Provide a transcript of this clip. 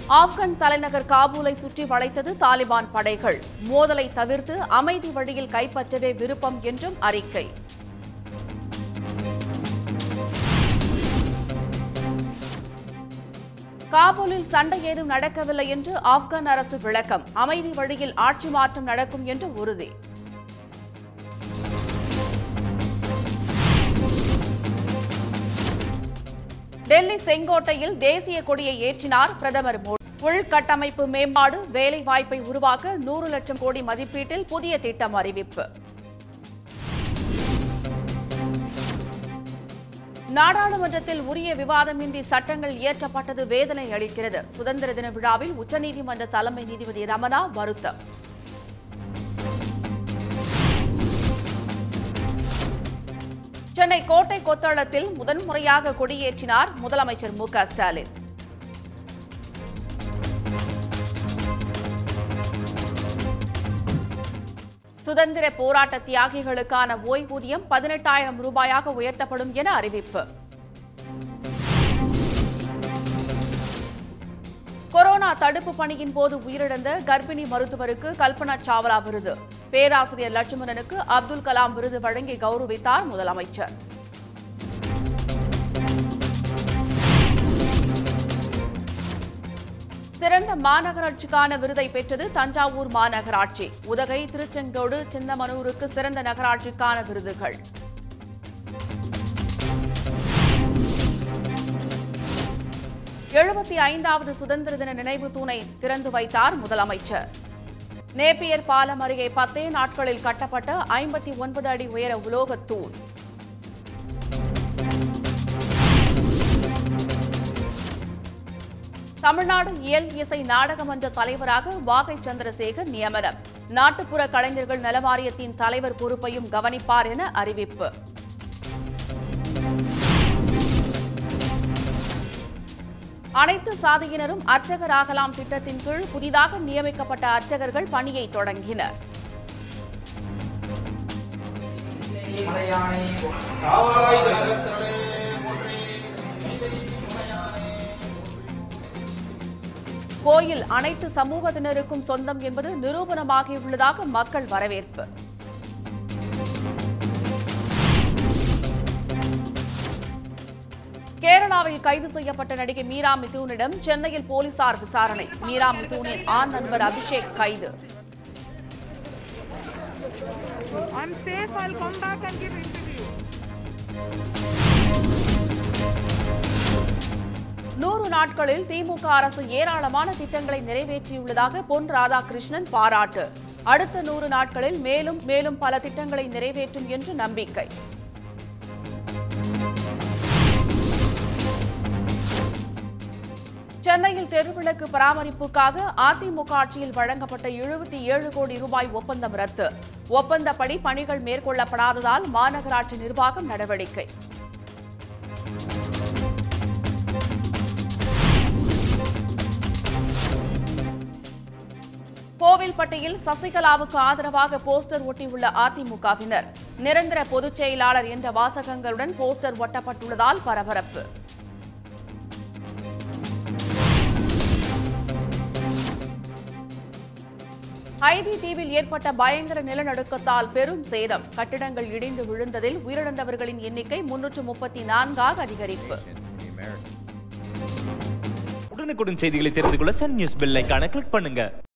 ஆப்கான் தலைநகர் காபூலை சுற்றி வளைத்தது தாலிபான் படைகள். மோதலை தவிர்த்து அமைதி வழியில் கைப்பற்றவே விருப்பம் என்றும் அறிக்கை. காபூலில் சண்டை ஏதும் நடக்கவில்லை என்று ஆப்கான் அரசு விளக்கம். அமைதி வழியில் ஆட்சி மாற்றம் நடக்கும் என்று உறுதி. டெல்லி செங்கோட்டையில் தேசிய கொடியை ஏற்றினார் பிரதமர் மோடி. உள்கட்டமைப்பு மேம்பாடு, வேலைவாய்ப்பை உருவாக்க 100 லட்சம் கோடி மதிப்பீட்டில் புதிய திட்டம் அறிவிப்பு. நாடாளுமன்றத்தில் உரிய விவாதமின்றி சட்டங்கள் இயற்றப்பட்டது வேதனை அளிக்கிறது. சுதந்திர தின விழாவில் உச்சநீதிமன்ற தலைமை நீதிபதி ரமணா வருத்தம். சென்னை கோட்டை கொத்தளத்தில் முதன்முறையாக கொடியேற்றினார் முதலமைச்சர் மு.க. ஸ்டாலின். சுதந்திர போராட்ட தியாகிகளுக்கான ஓய்வூதியம் 18,000 ரூபாயாக உயர்த்தப்படும் என அறிவிப்பு. கொரோனா தடுப்பு பணியின் போது உயிரிழந்த கர்ப்பிணி மருத்துவருக்கு கல்பனா சாவ்லா விருது. பேராசிரியர் லட்சுமணனுக்கு அப்துல் கலாம் விருது வழங்கி கௌரவித்தார் முதலமைச்சர். சிறந்த மாநகராட்சிக்கான விருதை பெற்றது தஞ்சாவூர் மாநகராட்சி. உதகை, திருச்செங்கோடு, சின்னமனூருக்கு சிறந்த நகராட்சிக்கான விருதுகள். வது சுதந்திர தின நினைவு தூணை திறந்து வைத்தார் முதலமைச்சர். நேப்பியர் பாலம் அருகே 10 நாட்களில் கட்டப்பட்ட 59 அடி உயர உலோகத் தூண். தமிழ்நாடு இயல் இசை நாடக மன்ற தலைவராக வாகை சந்திரசேகர் நியமனம். நாட்டுப்புற கலைஞர்கள் நல வாரியத்தின் தலைவர் பொறுப்பையும் கவனிப்பார் என அறிவிப்பு. அனைத்து சாதியினரும் அர்ச்சகராகலாம் திட்டத்தின் கீழ் புதிதாக நியமிக்கப்பட்ட அர்ச்சகர்கள் பணியை தொடங்கினர். கோயில் அனைத்து சமூகத்தினருக்கும் சொந்தம் என்பது நிரூபணமாகியுள்ளதாக மக்கள் வரவேற்பு. கேரளாவில் கைது செய்யப்பட்ட நடிகை மீரா மிதுனிடம் சென்னையில் போலீசார் விசாரணை. மீரா மிதுனின் ஆண் நண்பர் அபிஷேக் கைது. நூறு நாட்களில் திமுக அரசு ஏராளமான திட்டங்களை நிறைவேற்றியுள்ளதாக பொன் ராதாகிருஷ்ணன் பாராட்டு. அடுத்த 100 நாட்களில் மேலும் மேலும் பல திட்டங்களை நிறைவேற்றும் என்று நம்பிக்கை. சென்னையில் தெருவிளக்கு பராமரிப்புக்காக அதிமுக ஆட்சியில் வழங்கப்பட்ட 77 கோடி ரூபாய் ஒப்பந்தம் ரத்து. ஒப்பந்தப்படி பணிகள் மேற்கொள்ளப்படாததால் மாநகராட்சி நிர்வாகம் நடவடிக்கை. கோவில்பட்டியில் சசிகலாவுக்கு ஆதரவாக போஸ்டர் ஒட்டியுள்ள அதிமுகவினர். நிரந்தர பொதுச் செயலாளர் என்ற வாசகங்களுடன் போஸ்டர் ஒட்டப்பட்டுள்ளதால் பரபரப்பு. ஹைதி தீவில் ஏற்பட்ட பயங்கர நிலநடுக்கத்தால் பெரும் சேதம். கட்டிடங்கள் இடிந்து விழுந்ததில் உயிரிழந்தவர்களின் எண்ணிக்கை 334ஆக அதிகரிப்பு. உடனுக்குடன் செய்திகளை தெரிந்து கொள்ள சன் நியூஸ் பெல் ஐகானை கிளிக் பண்ணுங்க.